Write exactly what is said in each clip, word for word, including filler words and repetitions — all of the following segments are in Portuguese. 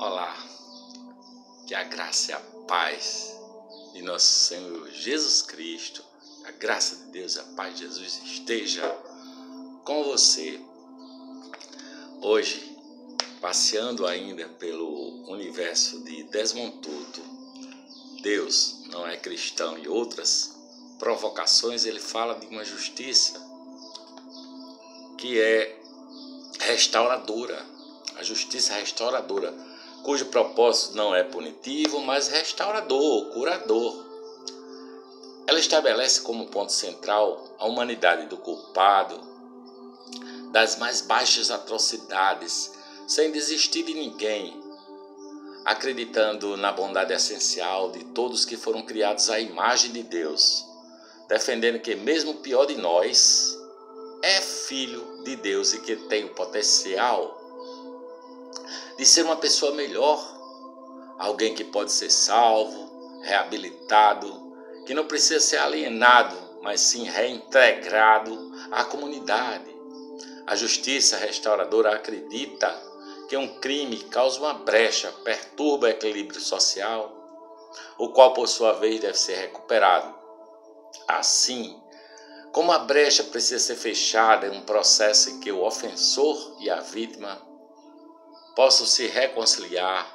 Olá, que a graça e a paz de nosso Senhor Jesus Cristo, a graça de Deus e a paz de Jesus esteja com você. Hoje, passeando ainda pelo universo de Desmond Tutu, Deus não é cristão e outras provocações, ele fala de uma justiça que é restauradora, a justiça restauradora, cujo propósito não é punitivo, mas restaurador, curador. Ela estabelece como ponto central a humanidade do culpado, das mais baixas atrocidades, sem desistir de ninguém, acreditando na bondade essencial de todos que foram criados à imagem de Deus, defendendo que mesmo o pior de nós é filho de Deus e que tem o potencial de ser uma pessoa melhor, alguém que pode ser salvo, reabilitado, que não precisa ser alienado, mas sim reintegrado à comunidade. A justiça restauradora acredita que um crime causa uma brecha, perturba o equilíbrio social, o qual por sua vez deve ser recuperado. Assim, como a brecha precisa ser fechada em um processo em que o ofensor e a vítima possam se reconciliar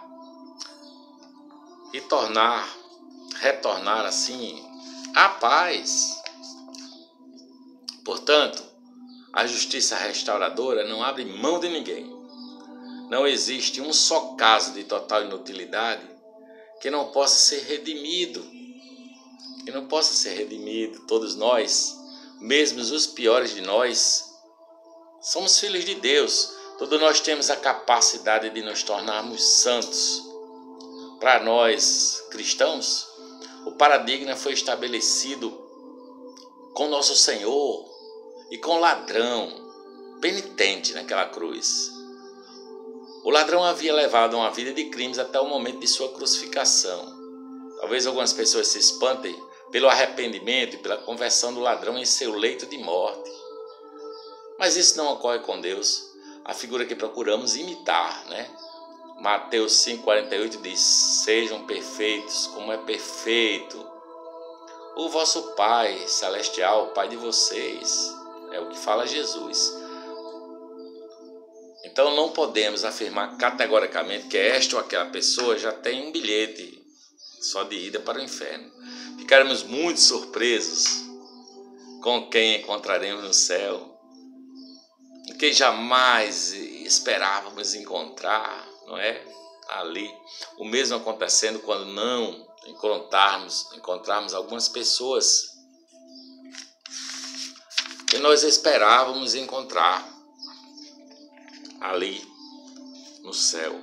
e tornar, retornar assim à paz. Portanto, a justiça restauradora não abre mão de ninguém. Não existe um só caso de total inutilidade que não possa ser redimido, que não possa ser redimido. Todos nós, mesmo os piores de nós, somos filhos de Deus. Todos nós temos a capacidade de nos tornarmos santos. Para nós, cristãos, o paradigma foi estabelecido com nosso Senhor e com o ladrão penitente naquela cruz. O ladrão havia levado uma vida de crimes até o momento de sua crucificação. Talvez algumas pessoas se espantem pelo arrependimento e pela conversão do ladrão em seu leito de morte. Mas isso não ocorre com Deus, a figura que procuramos imitar, né? Mateus cinco, quarenta e oito diz: sejam perfeitos como é perfeito o vosso Pai celestial, o Pai de vocês. É o que fala Jesus. Então não podemos afirmar categoricamente que esta ou aquela pessoa já tem um bilhete só de ida para o inferno. Ficaremos muito surpresos com quem encontraremos no céu, quem jamais esperávamos encontrar, não é? Ali, o mesmo acontecendo quando não encontrarmos, encontrarmos algumas pessoas que nós esperávamos encontrar ali no céu.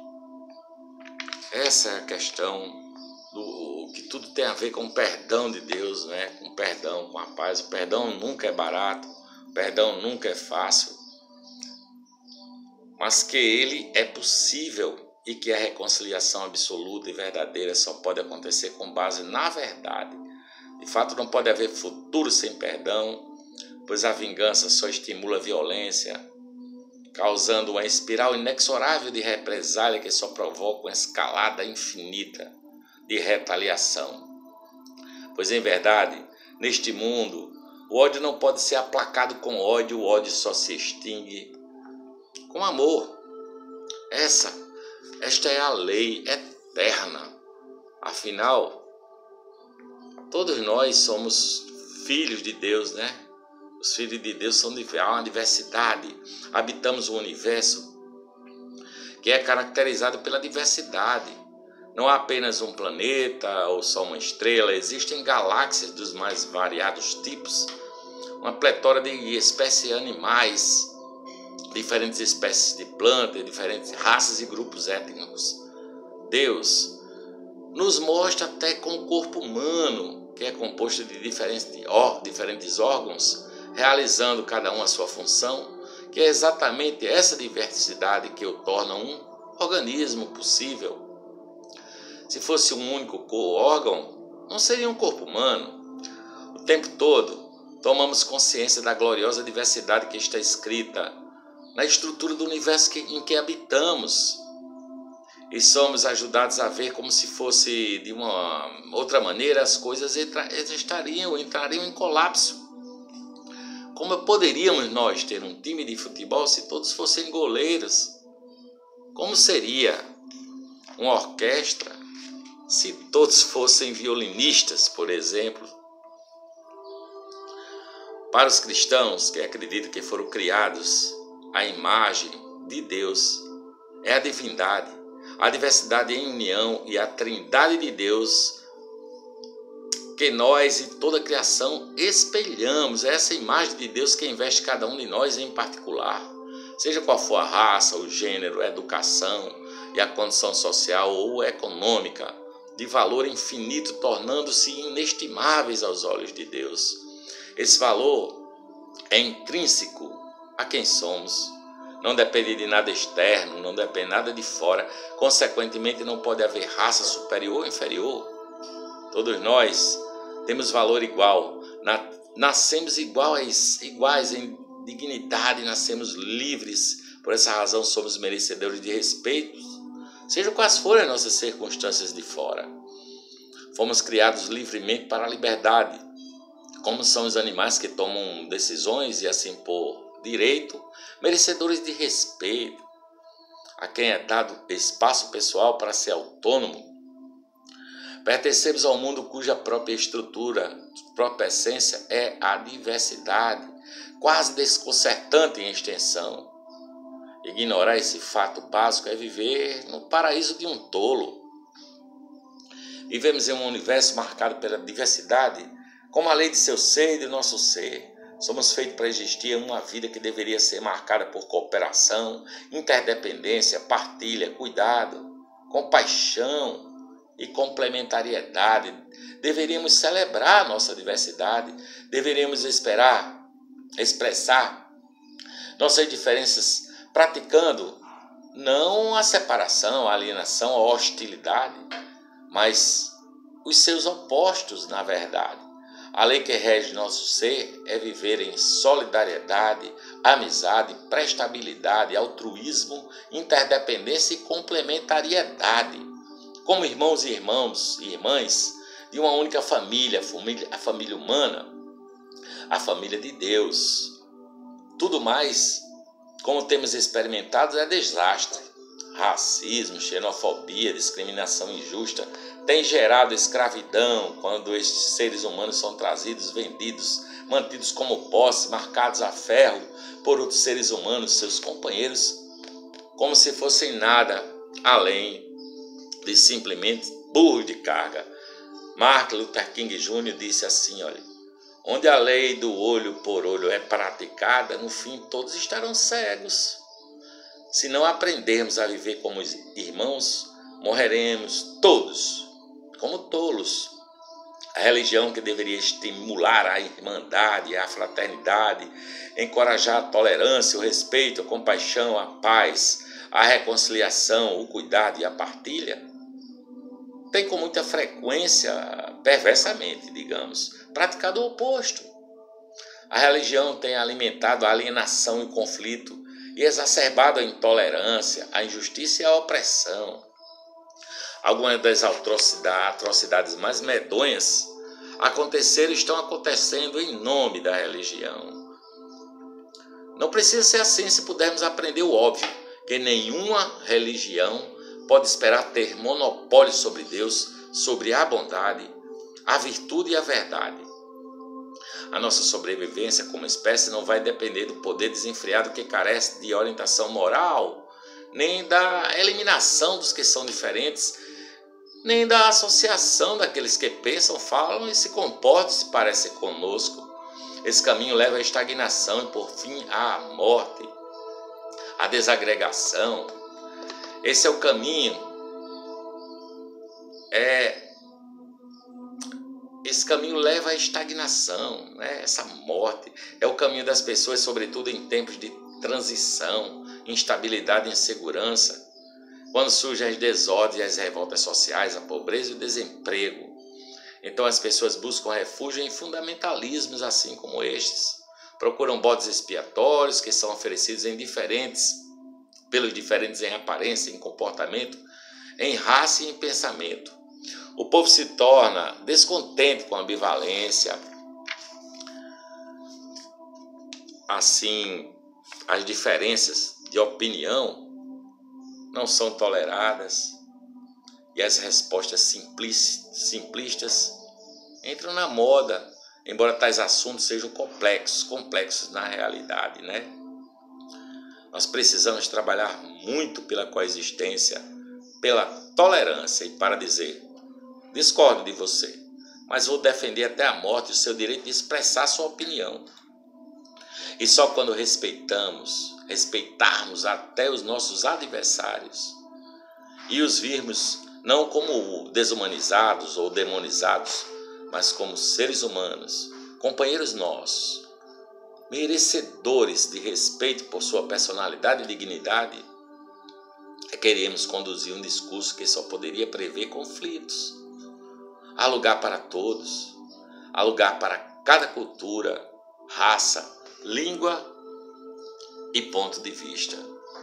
Essa é a questão do que tudo tem a ver com o perdão de Deus, né? Com o perdão, com a paz. O perdão nunca é barato, o perdão nunca é fácil, mas que ele é possível e que a reconciliação absoluta e verdadeira só pode acontecer com base na verdade. De fato, não pode haver futuro sem perdão, pois a vingança só estimula a violência, causando uma espiral inexorável de represália que só provoca uma escalada infinita de retaliação. Pois, em verdade, neste mundo, o ódio não pode ser aplacado com ódio, o ódio só se extingue com amor. Essa, esta é a lei eterna. Afinal, todos nós somos filhos de Deus, né? Os filhos de Deus são de há uma diversidade. Habitamos um universo que é caracterizado pela diversidade. Não há apenas um planeta ou só uma estrela. Existem galáxias dos mais variados tipos, uma pletora de espécies de animais, diferentes espécies de plantas, diferentes raças e grupos étnicos. Deus nos mostra até com o corpo humano, que é composto de diferentes, diferentes órgãos, realizando cada um a sua função, que é exatamente essa diversidade que o torna um organismo possível. Se fosse um único órgão, não seria um corpo humano. O tempo todo, tomamos consciência da gloriosa diversidade que está escrita na estrutura do universo que, em que habitamos. e somos ajudados a ver como se fosse de uma outra maneira, as coisas entra, estariam, entrariam em colapso. Como poderíamos nós ter um time de futebol se todos fossem goleiros? Como seria uma orquestra se todos fossem violinistas, por exemplo? Para os cristãos que acreditam que foram criados à imagem de Deus, é a divindade, a diversidade em união e a trindade de Deus que nós e toda a criação espelhamos. É essa imagem de Deus que investe cada um de nós em particular, seja qual for a raça, o gênero, a educação e a condição social ou econômica, de valor infinito, tornando-se inestimáveis aos olhos de Deus. Esse valor é intrínseco a quem somos, não depende de nada externo, não depende de nada de fora, consequentemente não pode haver raça superior ou inferior. Todos nós temos valor igual, nascemos iguais, iguais em dignidade, nascemos livres, por essa razão somos merecedores de respeito, sejam quais forem as nossas circunstâncias de fora. Fomos criados livremente para a liberdade, como são os animais que tomam decisões e assim por direito, merecedores de respeito, a quem é dado espaço pessoal para ser autônomo. Pertencemos ao mundo cuja própria estrutura, própria essência é a diversidade, quase desconcertante em extensão. Ignorar esse fato básico é viver no paraíso de um tolo. Vivemos em um universo marcado pela diversidade, como a lei de seu ser e de nosso ser. Somos feitos para existir uma vida que deveria ser marcada por cooperação, interdependência, partilha, cuidado, compaixão e complementariedade. Deveríamos celebrar nossa diversidade, deveríamos esperar, expressar nossas diferenças praticando não a separação, a alienação, a hostilidade, mas os seus opostos, na verdade. A lei que rege nosso ser é viver em solidariedade, amizade, prestabilidade, altruísmo, interdependência e complementariedade. Como irmãos e irmãos e irmãs de uma única família, a família, a família humana, a família de Deus. Tudo mais, como temos experimentado, é desastre. Racismo, xenofobia, discriminação injusta tem gerado escravidão quando estes seres humanos são trazidos, vendidos, mantidos como posse, marcados a ferro por outros seres humanos, seus companheiros, como se fossem nada além de simplesmente burro de carga. Martin Luther King Júnior disse assim, olha, onde a lei do olho por olho é praticada, no fim todos estarão cegos. Se não aprendermos a viver como irmãos, morreremos todos como tolos. A religião que deveria estimular a irmandade, a fraternidade, encorajar a tolerância, o respeito, a compaixão, a paz, a reconciliação, o cuidado e a partilha, tem com muita frequência, perversamente, digamos, praticado o oposto. A religião tem alimentado a alienação e o conflito e exacerbado a intolerância, a injustiça e a opressão. Algumas das atrocidades mais medonhas aconteceram e estão acontecendo em nome da religião. Não precisa ser assim se pudermos aprender o óbvio, que nenhuma religião pode esperar ter monopólio sobre Deus, sobre a bondade, a virtude e a verdade. A nossa sobrevivência como espécie não vai depender do poder desenfreado que carece de orientação moral, nem da eliminação dos que são diferentes, nem da associação daqueles que pensam, falam e se comportam e se parecem conosco. Esse caminho leva à estagnação e, por fim, à morte, à desagregação. Esse é o caminho, é, esse caminho leva à estagnação, né? Essa morte. É o caminho das pessoas, sobretudo em tempos de transição, instabilidade e insegurança, quando surgem as desordens e as revoltas sociais, a pobreza e o desemprego. Então as pessoas buscam refúgio em fundamentalismos assim como estes. Procuram bodes expiatórios que são oferecidos em diferentes, pelos diferentes em aparência, em comportamento, em raça e em pensamento. O povo se torna descontente com a ambivalência. Assim, as diferenças de opinião não são toleradas e as respostas simplistas entram na moda, embora tais assuntos sejam complexos, complexos na realidade, né? Nós precisamos trabalhar muito pela coexistência, pela tolerância e para dizer: discordo de você, mas vou defender até a morte o seu direito de expressar sua opinião. E só quando respeitamos, respeitarmos até os nossos adversários e os virmos não como desumanizados ou demonizados, mas como seres humanos, companheiros nossos, merecedores de respeito por sua personalidade e dignidade, é que queremos conduzir um discurso que só poderia prever conflitos. Há lugar para todos, há lugar para cada cultura, raça, língua e ponto de vista.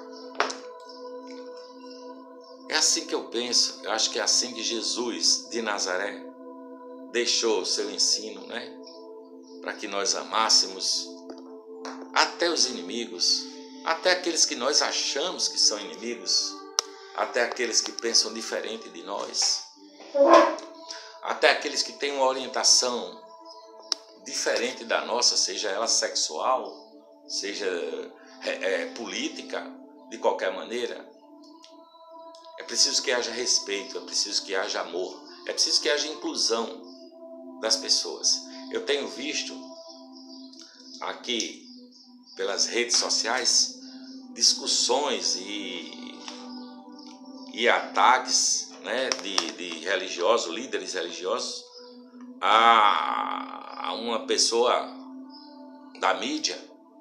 É assim que eu penso, eu acho que é assim que Jesus de Nazaré deixou o seu ensino, né? Para que nós amássemos até os inimigos, até aqueles que nós achamos que são inimigos, até aqueles que pensam diferente de nós, até aqueles que têm uma orientação diferente da nossa, seja ela sexual, seja é, é, política, de qualquer maneira. É preciso que haja respeito, é preciso que haja amor, é preciso que haja inclusão das pessoas. Eu tenho visto aqui pelas redes sociais discussões e, e ataques, né, de, de religiosos, líderes religiosos, a, a uma pessoa da mídia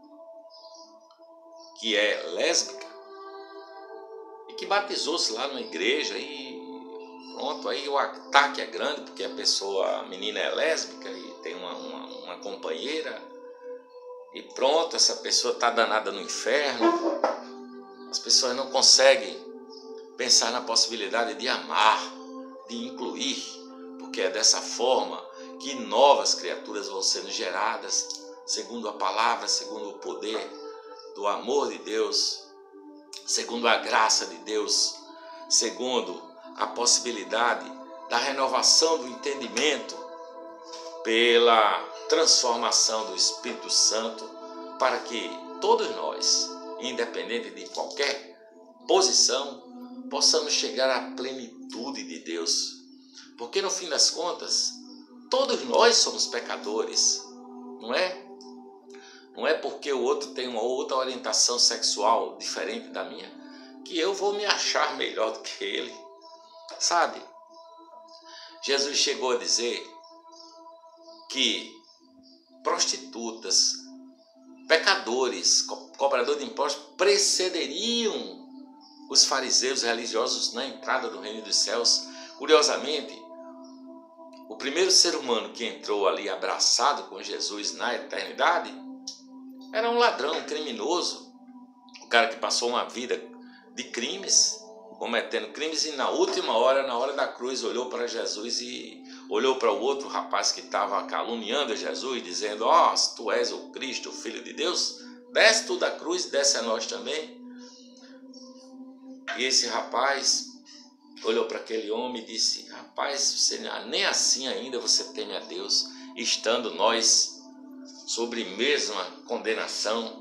que é lésbica e que batizou-se lá numa igreja e pronto, aí o ataque é grande porque a pessoa, a menina é lésbica e tem uma, uma, uma companheira e pronto, essa pessoa está danada no inferno. As pessoas não conseguem pensar na possibilidade de amar, de incluir, porque é dessa forma que novas criaturas vão sendo geradas, segundo a palavra, segundo o poder do amor de Deus, segundo a graça de Deus, segundo a possibilidade da renovação do entendimento pela transformação do Espírito Santo, para que todos nós, independente de qualquer posição, possamos chegar à plenitude de Deus. Porque no fim das contas, todos nós somos pecadores, não é? Não é porque o outro tem uma outra orientação sexual diferente da minha, que eu vou me achar melhor do que ele, sabe? Jesus chegou a dizer que prostitutas, pecadores, co- cobradores de impostos precederiam os fariseus religiosos na entrada do reino dos céus. Curiosamente, o primeiro ser humano que entrou ali abraçado com Jesus na eternidade era um ladrão, um criminoso, o cara que passou uma vida de crimes, cometendo crimes, e na última hora, na hora da cruz, olhou para Jesus e olhou para o outro rapaz que estava caluniando Jesus, dizendo: ó, oh, se tu és o Cristo, o Filho de Deus, desce tu da cruz e desce a nós também. E esse rapaz olhou para aquele homem e disse: rapaz, você, nem assim ainda você teme a Deus, estando nós sobre a mesma condenação.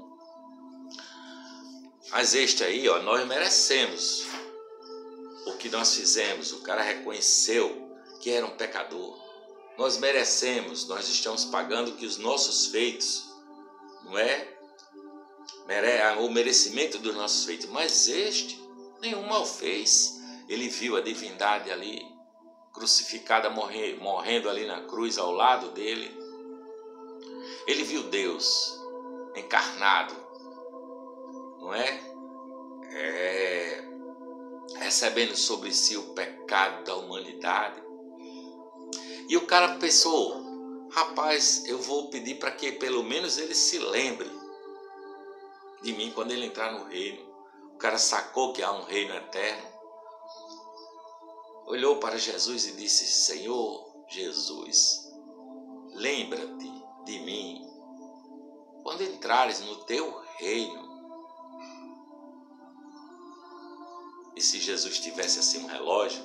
Mas este aí, ó, nós merecemos o que nós fizemos. O cara reconheceu que era um pecador. Nós merecemos, nós estamos pagando que os nossos feitos, não é? O merecimento dos nossos feitos. Mas este nenhum mal fez. Ele viu a divindade ali, crucificada, morrendo ali na cruz ao lado dele. Ele viu Deus encarnado, não é? é? Recebendo sobre si o pecado da humanidade. E o cara pensou: rapaz, eu vou pedir para que pelo menos ele se lembre de mim quando ele entrar no reino. O cara sacou que há um reino eterno. olhou para Jesus e disse: Senhor Jesus, lembra-te de mim quando entrares no teu reino. E se Jesus tivesse assim um relógio,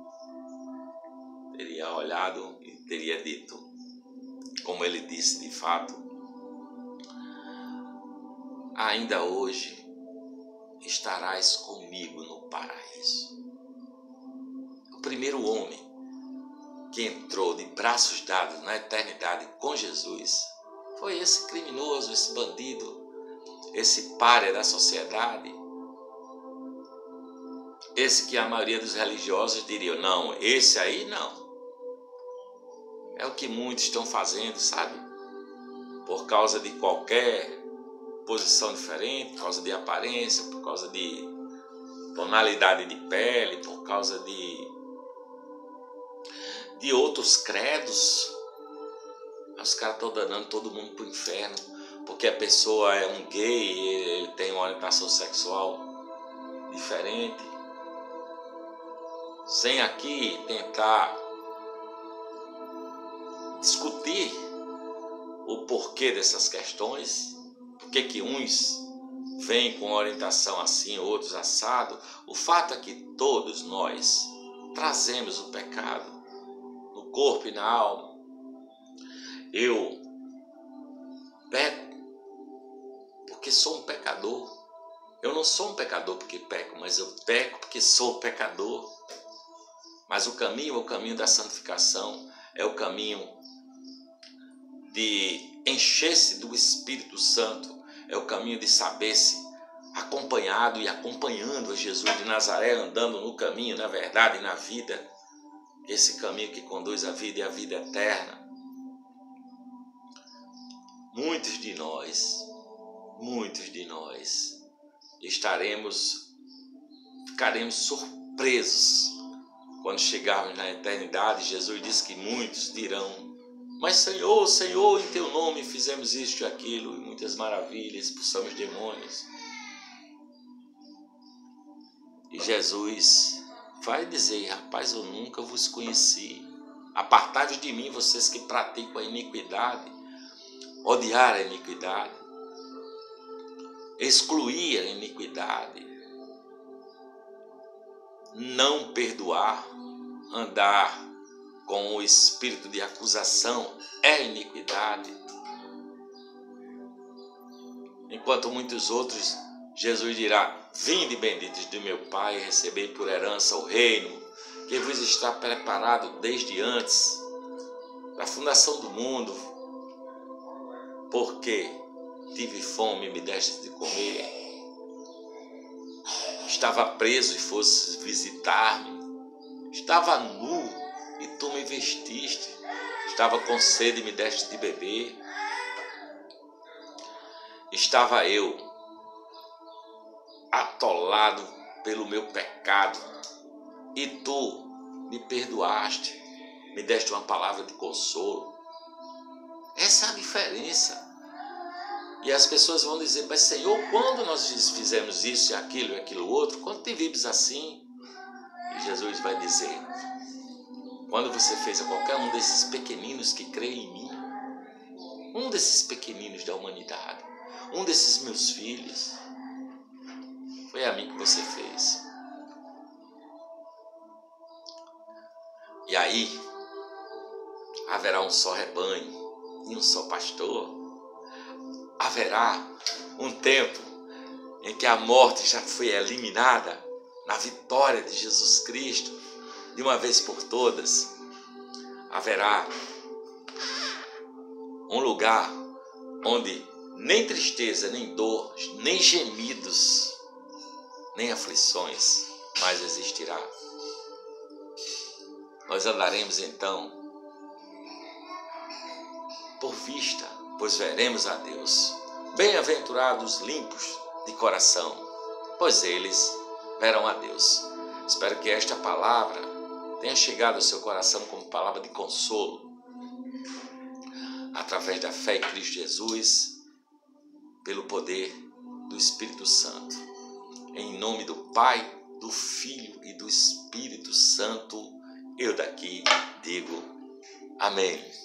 teria olhado e teria dito, como ele disse de fato: ainda hoje estarás comigo no paraíso. O primeiro homem que entrou de braços dados na eternidade com Jesus foi esse criminoso, esse bandido, esse pária da sociedade, esse que a maioria dos religiosos diriam: não, esse aí não. É o que muitos estão fazendo, sabe? Por causa de qualquer posição diferente, por causa de aparência, por causa de tonalidade de pele, por causa de, de outros credos. Os caras estão danando todo mundo para o inferno, porque a pessoa é um gay, ele tem uma orientação sexual diferente. Sem aqui tentar discutir o porquê dessas questões, porque que uns vêm com orientação assim, outros assado. O fato é que todos nós trazemos o pecado no corpo e na alma. Eu peco porque sou um pecador. Eu não sou um pecador porque peco, mas eu peco porque sou pecador. Mas o caminho é o caminho da santificação, é o caminho de encher-se do Espírito Santo, é o caminho de saber-se acompanhado e acompanhando a Jesus de Nazaré, andando no caminho, na verdade e na vida, esse caminho que conduz à vida e à vida eterna. Muitos de nós, muitos de nós estaremos, ficaremos surpresos quando chegarmos na eternidade. Jesus disse que muitos dirão: mas Senhor, Senhor, em teu nome fizemos isto e aquilo, e muitas maravilhas, expulsamos demônios. E Jesus vai dizer: rapaz, eu nunca vos conheci. Apartai-vos de mim, vocês que praticam a iniquidade. Odiar a iniquidade, excluir a iniquidade, não perdoar, andar com o espírito de acusação é iniquidade. Enquanto muitos outros, Jesus dirá: vinde benditos do meu Pai, recebei por herança o reino que vos está preparado desde antes da fundação do mundo, porque tive fome e me deste de comer, estava preso e fostes visitar-me, estava nu e tu me vestiste, estava com sede e me deste de beber, estava eu atolado pelo meu pecado e tu me perdoaste, me deste uma palavra de consolo. Essa é a diferença. E as pessoas vão dizer: mas Senhor, quando nós fizemos isso e aquilo e aquilo outro, quando te vimos assim? E Jesus vai dizer: quando você fez a qualquer um desses pequeninos que creem em mim, um desses pequeninos da humanidade, um desses meus filhos, foi a mim que você fez. E aí haverá um só rebanho e um só pastor. Haverá um tempo em que a morte já foi eliminada na vitória de Jesus Cristo, de uma vez por todas. Haverá um lugar onde nem tristeza, nem dor, nem gemidos, nem aflições mais existirá. Nós andaremos então por vista, pois veremos a Deus. Bem-aventurados limpos de coração, pois eles verão a Deus. Espero que esta palavra tenha chegado ao seu coração como palavra de consolo, através da fé em Cristo Jesus, pelo poder do Espírito Santo. Em nome do Pai, do Filho e do Espírito Santo. eu daqui digo amém.